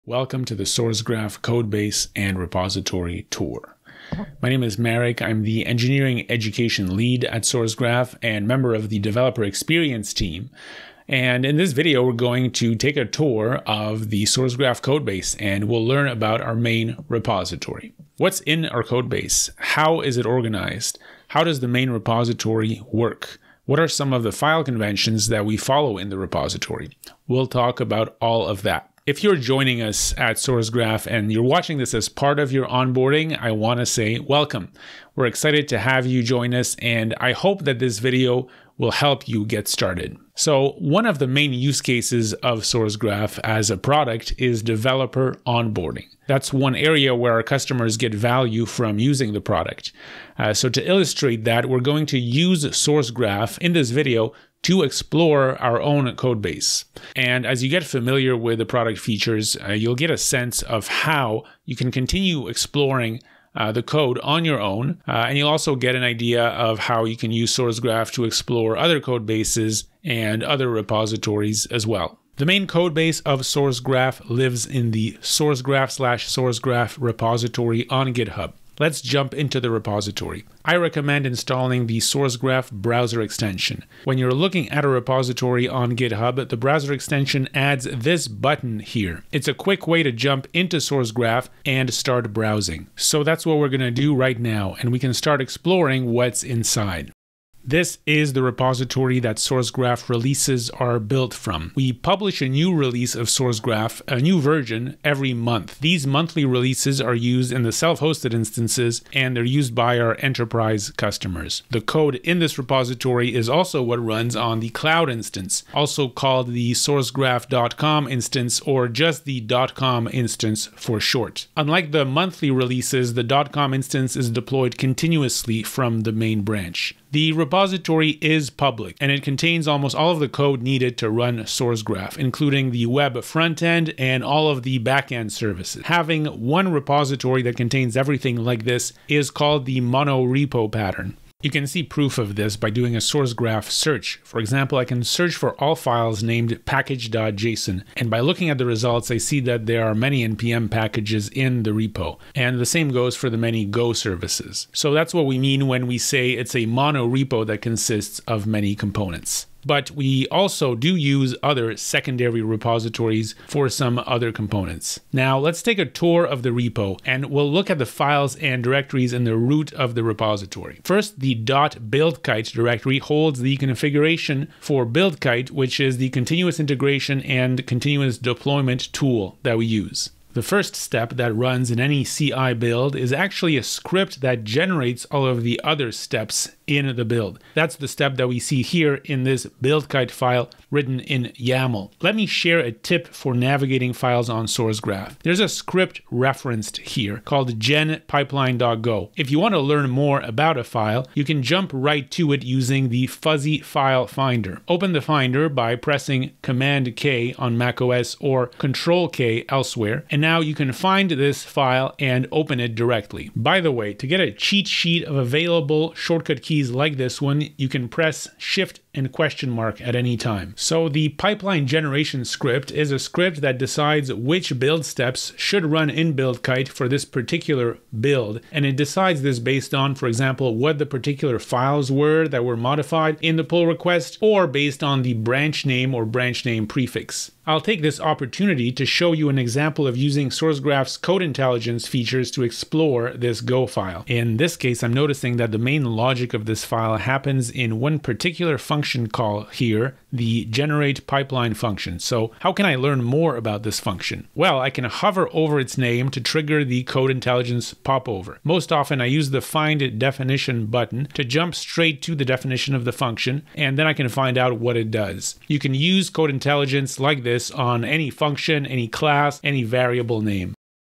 Welcome to the SourceGraph Codebase and Repository Tour. My name is Marek. I'm the Engineering Education Lead at SourceGraph and member of the Developer Experience team. And in this video, we're going to take a tour of the SourceGraph Codebase and we'll learn about our main repository. What's in our codebase? How is it organized? How does the main repository work? What are some of the file conventions that we follow in the repository? We'll talk about all of that. If you're joining us at SourceGraph and you're watching this as part of your onboarding, I want to say welcome. We're excited to have you join us, and I hope that this video will help you get started. So one of the main use cases of SourceGraph as a product is developer onboarding. That's one area where our customers get value from using the product. So to illustrate that, we're going to use SourceGraph in this video to explore our own code base. And as you get familiar with the product features, you'll get a sense of how you can continue exploring the code on your own. And you'll also get an idea of how you can use SourceGraph to explore other code bases and other repositories as well. The main code base of SourceGraph lives in the SourceGraph/SourceGraph repository on GitHub. Let's jump into the repository. I recommend installing the SourceGraph browser extension. When you're looking at a repository on GitHub, the browser extension adds this button here. It's a quick way to jump into SourceGraph and start browsing. So that's what we're going to do right now, and we can start exploring what's inside. This is the repository that SourceGraph releases are built from. We publish a new release of SourceGraph, a new version, every month. These monthly releases are used in the self-hosted instances, and they're used by our enterprise customers. The code in this repository is also what runs on the cloud instance, also called the sourcegraph.com instance, or just the .com instance for short. Unlike the monthly releases, the .com instance is deployed continuously from the main branch. The repository is public, and it contains almost all of the code needed to run SourceGraph, including the web frontend and all of the backend services. Having one repository that contains everything like this is called the monorepo pattern. You can see proof of this by doing a SourceGraph search. For example, I can search for all files named package.json, and by looking at the results, I see that there are many NPM packages in the repo, and the same goes for the many Go services. So that's what we mean when we say it's a monorepo that consists of many components. But we also do use other secondary repositories for some other components. Now let's take a tour of the repo and we'll look at the files and directories in the root of the repository. First, the .buildkite directory holds the configuration for BuildKite, which is the continuous integration and continuous deployment tool that we use. The first step that runs in any CI build is actually a script that generates all of the other steps in the build. That's the step that we see here in this BuildKite file written in YAML. Let me share a tip for navigating files on SourceGraph. There's a script referenced here called genpipeline.go. If you want to learn more about a file, you can jump right to it using the fuzzy file finder. Open the finder by pressing Command K on macOS or Control K elsewhere, and now you can find this file and open it directly. By the way, to get a cheat sheet of available shortcut keys like this one, you can press Shift and question mark at any time. So the pipeline generation script is a script that decides which build steps should run in BuildKite for this particular build, and it decides this based on, for example, what the particular files were that were modified in the pull request, or based on the branch name or branch name prefix. I'll take this opportunity to show you an example of using SourceGraph's code intelligence features to explore this Go file. In this case, I'm noticing that the main logic of this file happens in one particular function call here, the generate pipeline function. So how can I learn more about this function? Well, I can hover over its name to trigger the code intelligence popover. Most often I use the find definition button to jump straight to the definition of the function, and then I can find out what it does. You can use code intelligence like this on any function, any class, any variable name.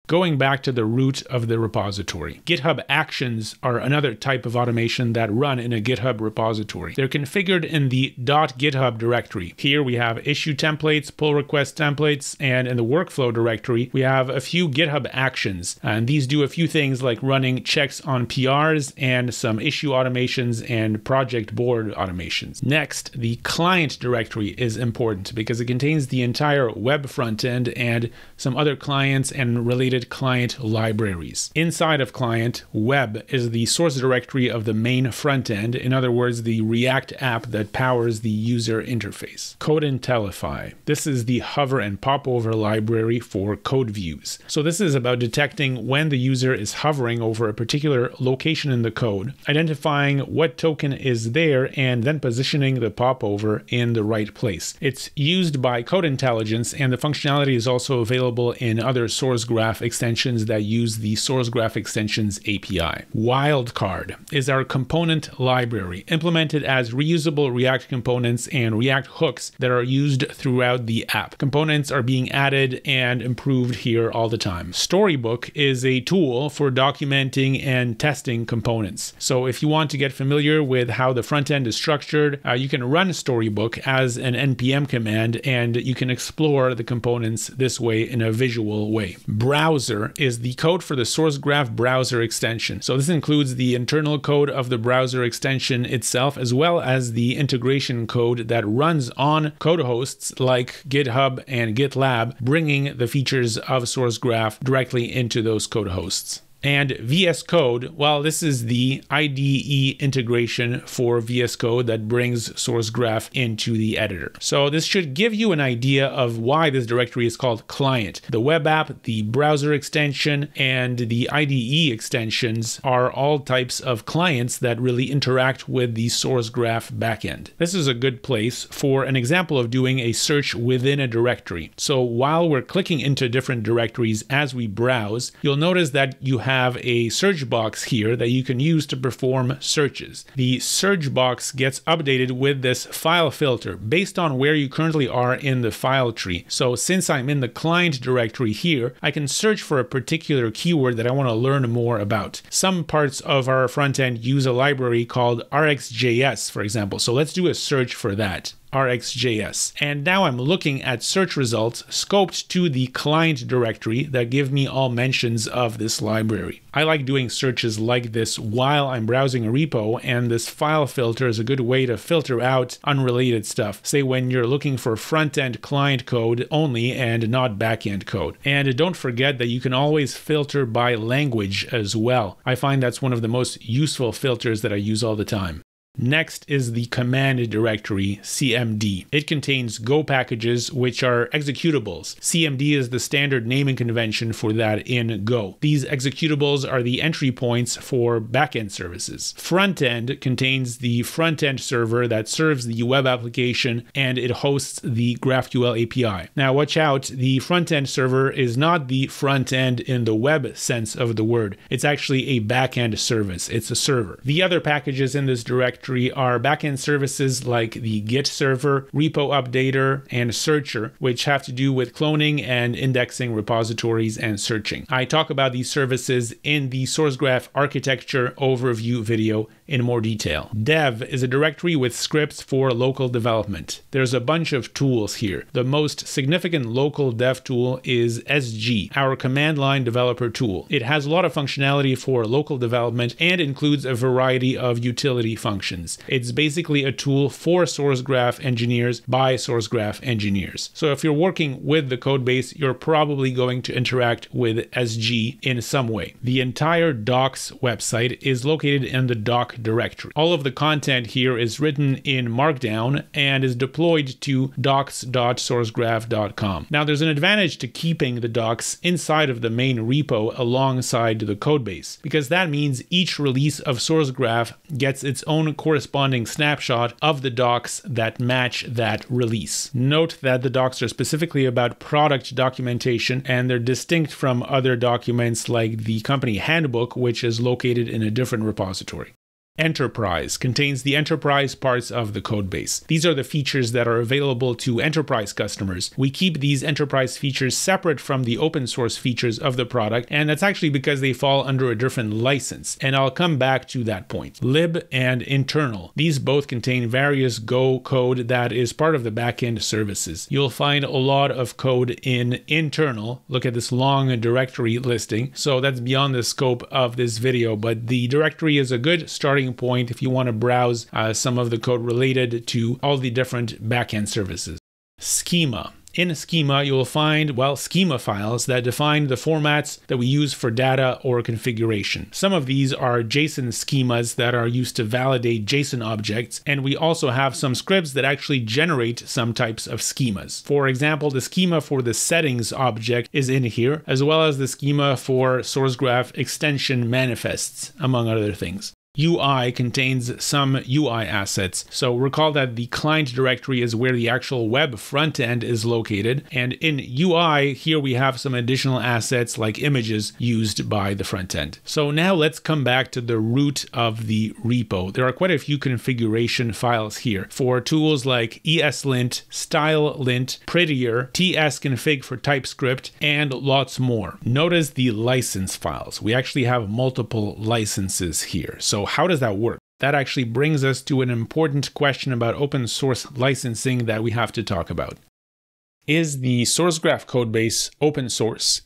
Going back to the root of the repository. GitHub Actions are another type of automation that run in a GitHub repository. They're configured in the .github directory. Here we have issue templates, pull request templates, and in the workflow directory, we have a few GitHub Actions. And these do a few things like running checks on PRs and some issue automations and project board automations. Next, the client directory is important because it contains the entire web front end and some other clients and related client libraries. Inside of client, web is the source directory of the main front end, in other words, the React app that powers the user interface. CodeIntellify. This is the hover and popover library for code views. So this is about detecting when the user is hovering over a particular location in the code, identifying what token is there, and then positioning the popover in the right place. It's used by Code Intelligence, and the functionality is also available in other SourceGraph extensions that use the SourceGraph Extensions API. Wildcard is our component library, implemented as reusable React components and React hooks that are used throughout the app. Components are being added and improved here all the time. Storybook is a tool for documenting and testing components. So if you want to get familiar with how the front end is structured, you can run Storybook as an npm command, and you can explore the components this way in a visual way. Browser is the code for the SourceGraph browser extension. So this includes the internal code of the browser extension itself, as well as the integration code that runs on code hosts like GitHub and GitLab, bringing the features of SourceGraph directly into those code hosts. And VS Code, well, this is the IDE integration for VS Code that brings SourceGraph into the editor. So this should give you an idea of why this directory is called client. The web app, the browser extension, and the IDE extensions are all types of clients that really interact with the SourceGraph backend. This is a good place for an example of doing a search within a directory. So while we're clicking into different directories as we browse, you'll notice that you have a search box here that you can use to perform searches. The search box gets updated with this file filter based on where you currently are in the file tree. So since I'm in the client directory here, I can search for a particular keyword that I want to learn more about. Some parts of our front end use a library called RxJS, for example. So let's do a search for that. RxJS. And now I'm looking at search results scoped to the client directory that give me all mentions of this library. I like doing searches like this while I'm browsing a repo, and this file filter is a good way to filter out unrelated stuff. Say when you're looking for front-end client code only and not back-end code. And don't forget that you can always filter by language as well. I find that's one of the most useful filters that I use all the time. Next is the command directory, CMD. It contains Go packages, which are executables. CMD is the standard naming convention for that in Go. These executables are the entry points for backend services. Frontend contains the front-end server that serves the web application, and it hosts the GraphQL API. Now watch out, the front-end server is not the front end in the web sense of the word. It's actually a backend service. It's a server. The other packages in this directory are backend services like the Git server, repo updater, and searcher, which have to do with cloning and indexing repositories and searching. I talk about these services in the SourceGraph architecture overview video in more detail. Dev is a directory with scripts for local development. There's a bunch of tools here. The most significant local dev tool is SG, our command line developer tool. It has a lot of functionality for local development and includes a variety of utility functions. It's basically a tool for SourceGraph engineers by SourceGraph engineers. So if you're working with the codebase, you're probably going to interact with SG in some way. The entire docs website is located in the doc directory. All of the content here is written in Markdown and is deployed to docs.sourcegraph.com. Now there's an advantage to keeping the docs inside of the main repo alongside the codebase, because that means each release of SourceGraph gets its own corresponding snapshot of the docs that match that release. Note that the docs are specifically about product documentation, and they're distinct from other documents like the company handbook, which is located in a different repository. Enterprise contains the enterprise parts of the codebase. These are the features that are available to enterprise customers. We keep these enterprise features separate from the open source features of the product, and that's actually because they fall under a different license, and I'll come back to that point. Lib and internal. These both contain various Go code that is part of the backend services. You'll find a lot of code in internal. Look at this long directory listing. So that's beyond the scope of this video, but the directory is a good starting point if you want to browse some of the code related to all the different backend services. Schema. In Schema, you will find, schema files that define the formats that we use for data or configuration. Some of these are JSON schemas that are used to validate JSON objects, and we also have some scripts that actually generate some types of schemas. For example, the schema for the settings object is in here, as well as the schema for SourceGraph extension manifests, among other things. UI contains some UI assets. So recall that the client directory is where the actual web front end is located. And in UI, here we have some additional assets like images used by the front end. So now let's come back to the root of the repo. There are quite a few configuration files here for tools like ESLint, StyleLint, Prettier, tsconfig for TypeScript, and lots more. Notice the license files. We actually have multiple licenses here. So how does that work? That actually brings us to an important question about open source licensing that we have to talk about. Is the SourceGraph codebase open source?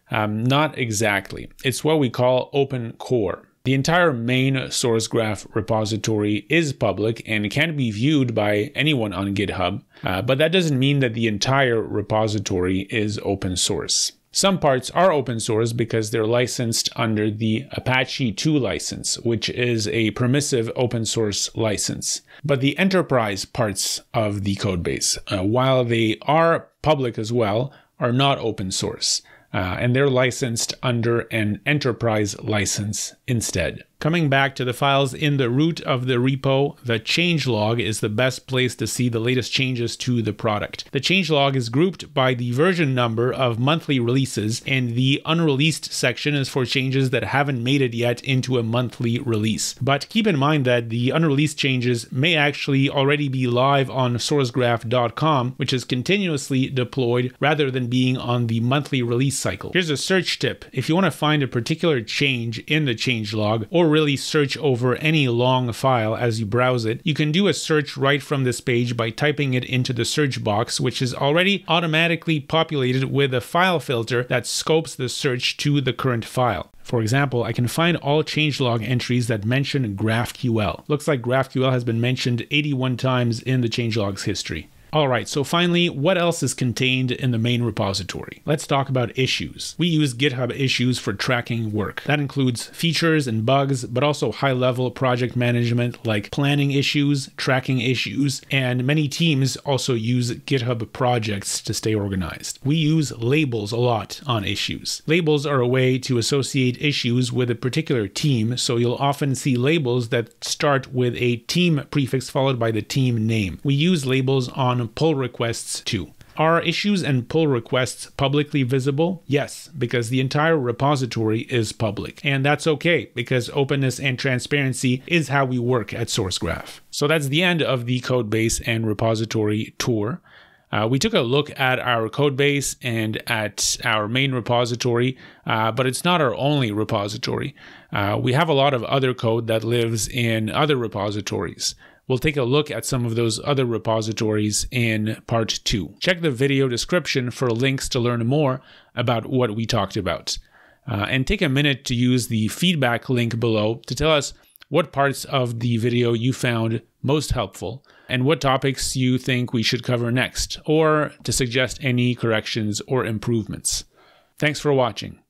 Not exactly. It's what we call open core. The entire main SourceGraph repository is public and can be viewed by anyone on GitHub, but that doesn't mean that the entire repository is open source. Some parts are open source because they're licensed under the Apache 2 license, which is a permissive open source license. But the enterprise parts of the codebase, while they are public as well, are not open source. And they're licensed under an enterprise license instead. Coming back to the files in the root of the repo, the changelog is the best place to see the latest changes to the product. The changelog is grouped by the version number of monthly releases, and the unreleased section is for changes that haven't made it yet into a monthly release. But keep in mind that the unreleased changes may actually already be live on sourcegraph.com, which is continuously deployed rather than being on the monthly release cycle. Here's a search tip. If you want to find a particular change in the changelog, or really search over any long file as you browse it, you can do a search right from this page by typing it into the search box, which is already automatically populated with a file filter that scopes the search to the current file. For example, I can find all changelog entries that mention GraphQL. Looks like GraphQL has been mentioned 81 times in the changelog's history. Alright, so finally, what else is contained in the main repository? Let's talk about issues. We use GitHub issues for tracking work. That includes features and bugs, but also high-level project management like planning issues, tracking issues, and many teams also use GitHub projects to stay organized. We use labels a lot on issues. Labels are a way to associate issues with a particular team, so you'll often see labels that start with a team prefix followed by the team name. We use labels on pull requests too. Are issues and pull requests publicly visible? Yes, because the entire repository is public. And that's okay, because openness and transparency is how we work at SourceGraph. So that's the end of the codebase and repository tour. We took a look at our codebase and at our main repository, but it's not our only repository. We have a lot of other code that lives in other repositories. We'll take a look at some of those other repositories in part 2. Check the video description for links to learn more about what we talked about. And take a minute to use the feedback link below to tell us what parts of the video you found most helpful and what topics you think we should cover next, or to suggest any corrections or improvements. Thanks for watching.